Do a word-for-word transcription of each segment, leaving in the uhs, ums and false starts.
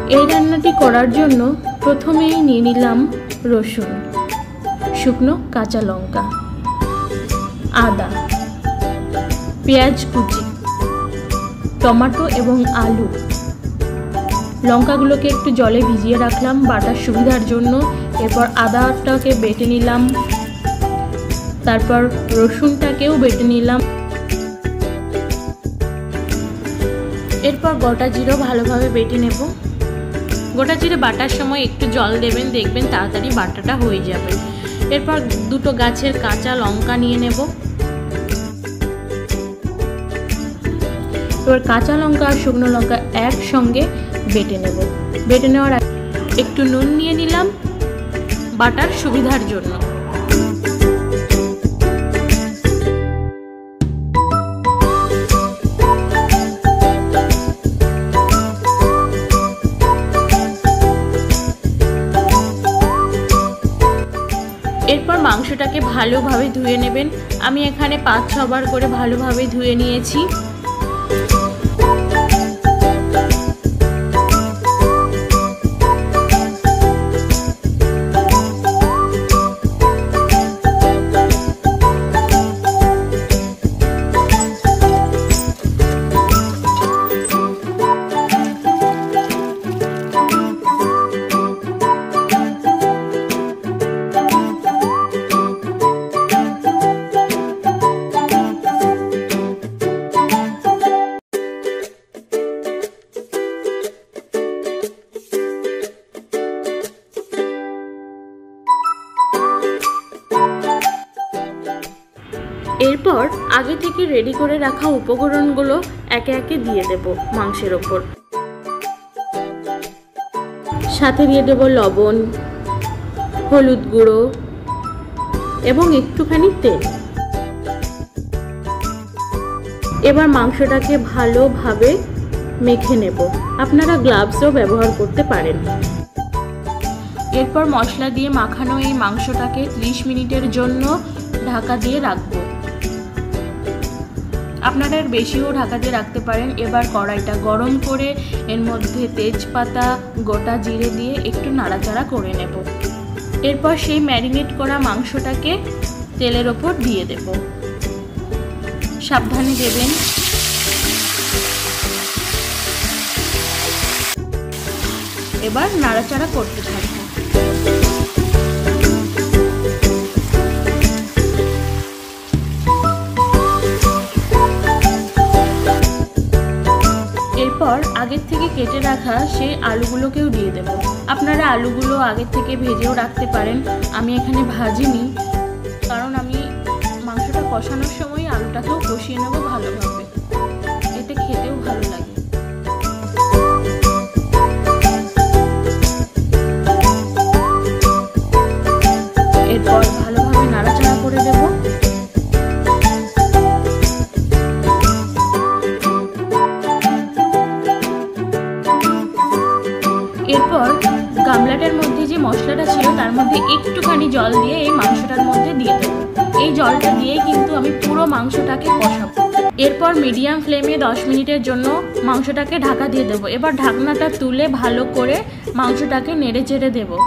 এই রান্নাটি করার জন্য প্রথমেই নিয়ে নিলাম রসুন, শুকনো কাঁচা লঙ্কা, আদা, পেঁয়াজ কুচি, টমেটো এবং আলু। লঙ্কাগুলোকে একটু জলে ভিজিয়ে রাখলাম বাটার সুবিধার জন্য। এরপর আদাটাকে বেটে নিলাম, তারপর রসুনটাকেও বেটে নিলাম। এরপর গোটা জিরে ভালোভাবে বেটে নেব। গোটা জিরে বাটার সময় একটু জল দেবেন, দেখবেন তাড়াতাড়ি বাটাটা হয়ে যাবে। এরপর দুটো গাছের কাঁচা লঙ্কা নিয়ে নেব। এবার কাঁচা লঙ্কা আর শুকনো লঙ্কা একসঙ্গে বেটে নেব। বেটে নেওয়ার আগে একটু নুন নিয়ে নিলাম বাটার সুবিধার জন্য। এরপর মাংসটাকে ভালোভাবে ধুয়ে নেবেন। আমি এখানে পাঁচ ছবার করে ভালোভাবে ধুয়ে নিয়েছি। এরপর আগে থেকে রেডি করে রাখা উপকরণগুলো একে একে দিয়ে দেব মাংসের ওপর। সাথে দিয়ে দেব লবণ, হলুদ গুঁড়ো এবং একটুখানি তেল। এবার মাংসটাকে ভালোভাবে মেখে নেব। আপনারা গ্লাভসও ব্যবহার করতে পারেন। এরপর মশলা দিয়ে মাখানো এই মাংসটাকে ত্রিশ মিনিটের জন্য ঢাকা দিয়ে রাখবো। আপনারা এর বেশিও ঢাকা দিয়ে রাখতে পারেন। এবার কড়াইটা গরম করে এর মধ্যে তেজপাতা, গোটা জিরে দিয়ে একটু নাড়াচাড়া করে নেব। এরপর সেই ম্যারিনেট করা মাংসটাকে তেলের ওপর দিয়ে দেব। সাবধানে দেবেন। এবার নাড়াচাড়া করতে থাকবো। এরপর আগের থেকে কেটে রাখা সেই আলুগুলোকেও দিয়ে দেব। আপনারা আলুগুলো আগের থেকে ভেজেও রাখতে পারেন। আমি এখানে ভাজিনি, কারণ আমি মাংসটা কষানোর সময় আলুটাকেও কষিয়ে নেব ভালোভাবে, এতে খেতেও ভালো লাগে। এরপর ভালোভাবে নাড়াচাড়া করে দেব। এরপর গামলাটার মধ্যে যে মশলাটা ছিল তার মধ্যে একটুখানি জল দিয়ে এই মাংসটার মধ্যে দিয়ে দেবো। এই জলটা দিয়ে কিন্তু আমি পুরো মাংসটাকে কষাবো। এরপর মিডিয়াম ফ্লেমে দশ মিনিটের জন্য মাংসটাকে ঢাকা দিয়ে দেবো। এবার ঢাকনাটা তুলে ভালো করে মাংসটাকে নেড়ে চেড়ে দেবো।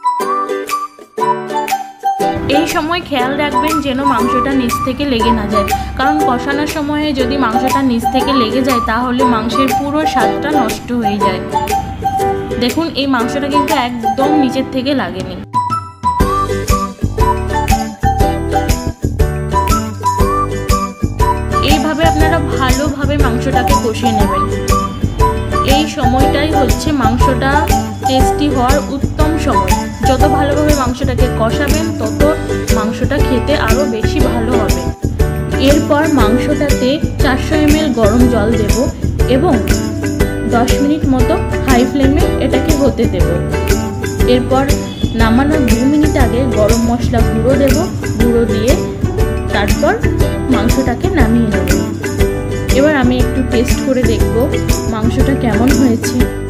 এই সময় খেয়াল রাখবেন যেন মাংসটা নিচ থেকে লেগে না যায়, কারণ কষানোর সময়ে যদি মাংসটা নিচ থেকে লেগে যায় তাহলে মাংসের পুরো স্বাদটা নষ্ট হয়ে যায়। দেখুন এই মাংসটা কিন্তু একদম নিচের থেকে লাগেনি। এইভাবে আপনারা ভালোভাবে মাংসটাকে কষিয়ে নেবেন। এই সময়টাই হচ্ছে মাংসটা টেস্টি হওয়ার উত্তম সময়। যত ভালোভাবে মাংসটাকে কষাবেন তত মাংসটা খেতে আরও বেশি ভালো হবে। এরপর মাংসটাতে চারশো এম এল গরম জল দেব এবং দশ মিনিট মতো হাই ফ্লেমে এটাকে হতে দেব। এরপর নামানোর দু মিনিট আগে গরম মশলা গুঁড়ো দেব। গুঁড়ো দিয়ে তারপর মাংসটাকে নামিয়ে নেব। এবার আমি একটু টেস্ট করে দেখব মাংসটা কেমন হয়েছে।